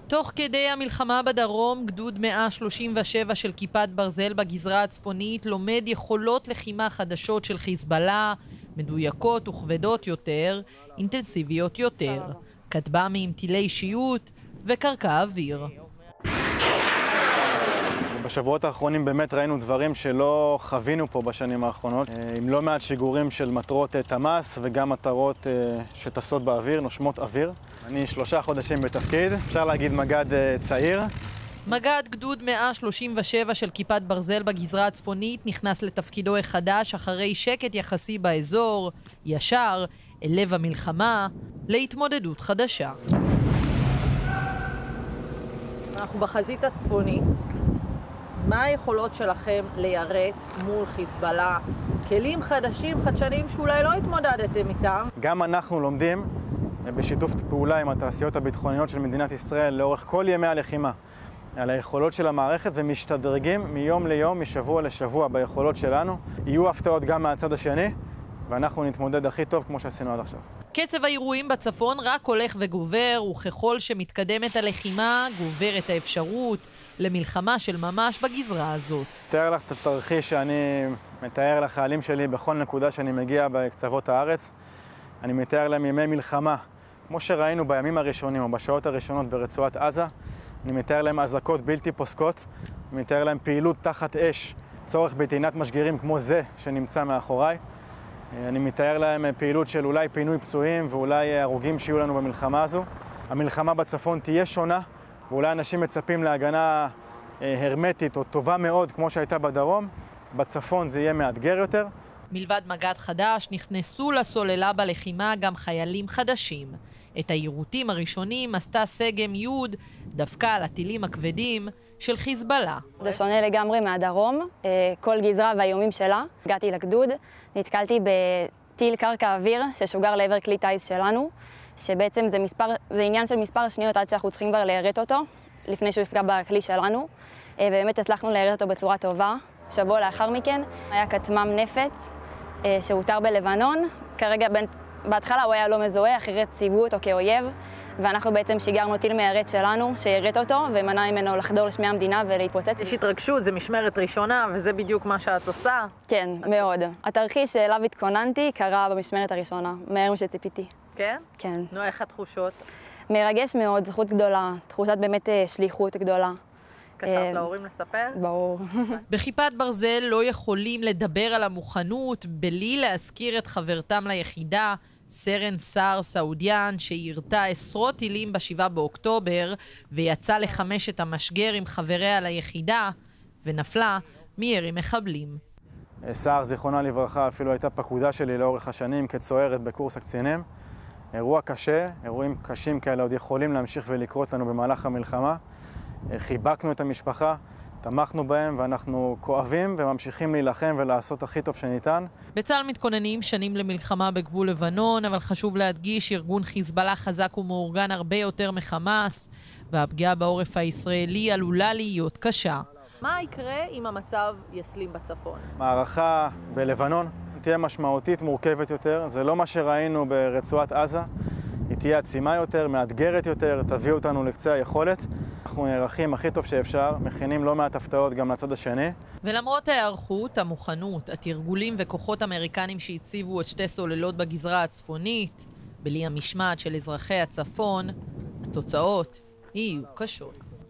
תוך כדי המלחמה בדרום, גדוד 137 של כיפת ברזל בגזרה הצפונית לומד יכולות לחימה חדשות של חיזבאללה, מדויקות וכבדות יותר, אינטנסיביות יותר, כטב"מים, טילי אישיות וקרקע אוויר. בשבועות האחרונים באמת ראינו דברים שלא חווינו פה בשנים האחרונות, עם לא מעט שיגורים של מטרות תמ"ס וגם מטרות שטסות באוויר, נושמות אוויר. אני 3 חודשים בתפקיד, אפשר להגיד מג"ד צעיר. מג"ד גדוד 137 של כיפת ברזל בגזרה הצפונית נכנס לתפקידו החדש אחרי שקט יחסי באזור, ישר אל לב המלחמה, להתמודדות חדשה. אנחנו בחזית הצפונית. מה היכולות שלכם ליירט מול חיזבאללה? כלים חדשים, חדשניים שאולי לא התמודדתם איתם. גם אנחנו לומדים בשיתוף פעולה עם התעשיות הביטחוניות של מדינת ישראל לאורך כל ימי הלחימה על היכולות של המערכת ומשתדרגים מיום ליום, משבוע לשבוע ביכולות שלנו. יהיו הפתעות גם מהצד השני ואנחנו נתמודד הכי טוב כמו שעשינו עד עכשיו. קצב האירועים בצפון רק הולך וגובר, וככל שמתקדמת הלחימה גוברת האפשרות למלחמה של ממש בגזרה הזאת. מתאר לך את התרחיש שאני מתאר לחיילים שלי בכל נקודה שאני מגיע בקצוות הארץ. אני מתאר להם ימי מלחמה, כמו שראינו בימים הראשונים או בשעות הראשונות ברצועת עזה. אני מתאר להם אזעקות בלתי פוסקות, אני מתאר להם פעילות תחת אש, צורך בטעינת משגרים כמו זה שנמצא מאחוריי. אני מתאר להם פעילות של אולי פינוי פצועים ואולי הרוגים שיהיו לנו במלחמה הזו. המלחמה בצפון תהיה שונה, ואולי אנשים מצפים להגנה הרמטית או טובה מאוד כמו שהייתה בדרום. בצפון זה יהיה מאתגר יותר. מלבד מג"ד חדש נכנסו לסוללה בלחימה גם חיילים חדשים. את היירוטים הראשונים עשתה סגם י' דווקא על הטילים הכבדים של חיזבאללה. זה שונה לגמרי מהדרום, כל גזרה והאיומים שלה. הגעתי לגדוד, נתקלתי בטיל קרקע אוויר ששוגר לעבר כלי טייס שלנו, שבעצם זה עניין של מספר שניות עד שאנחנו צריכים כבר ליירט אותו, לפני שהוא יפגע בכלי שלנו, ובאמת הצלחנו ליירט אותו בצורה טובה. שבוע לאחר מכן היה כטמ"ם נפץ שהותר בלבנון. כרגע בהתחלה הוא היה לא מזוהה, אחרת ציוו אותו כאויב, ואנחנו בעצם שיגרנו טיל מיירט שלנו שיירט אותו ומנע ממנו לחדור לשמי המדינה ולהתפוצץ. יש התרגשות, זה משמרת ראשונה וזה בדיוק מה שאת עושה. כן, מאוד. התרחיש שאליו התכוננתי קרה במשמרת הראשונה, מהר משציפיתי. כן? כן. נו, איך התחושות? מרגש מאוד, זכות גדולה, תחושת באמת שליחות גדולה. קשרת להורים לספר? ברור. בכיפת ברזל לא יכולים לדבר על המוכנות בלי להזכיר את חברתם ליחידה, סרן סער סעודיאן, שירתה עשרות טילים ב7 באוקטובר ויצא לחמש את המשגר עם חבריה ליחידה ונפלה מירי מחבלים. סער, זיכרונה לברכה, אפילו הייתה פקודה שלי לאורך השנים כצוערת בקורס הקצינים. אירוע קשה, אירועים קשים כאלה עוד יכולים להמשיך ולקרות לנו במהלך המלחמה. חיבקנו את המשפחה, תמכנו בהם ואנחנו כואבים וממשיכים להילחם ולעשות הכי טוב שניתן. בצה"ל מתכוננים שנים למלחמה בגבול לבנון, אבל חשוב להדגיש ארגון חיזבאללה חזק ומאורגן הרבה יותר מחמאס, והפגיעה בעורף הישראלי עלולה להיות קשה. מה יקרה אם המצב יסלים בצפון? מערכה בלבנון תהיה משמעותית, מורכבת יותר. זה לא מה שראינו ברצועת עזה. היא תהיה עצימה יותר, מאתגרת יותר, תביא אותנו לקצה היכולת. אנחנו נערכים הכי טוב שאפשר, מכינים לא מעט הפתעות גם לצד השני. ולמרות ההיערכות, המוכנות, התרגולים וכוחות אמריקנים שהציבו את 2 סוללות בגזרה הצפונית, בלי המשמעת של אזרחי הצפון, התוצאות יהיו קשות.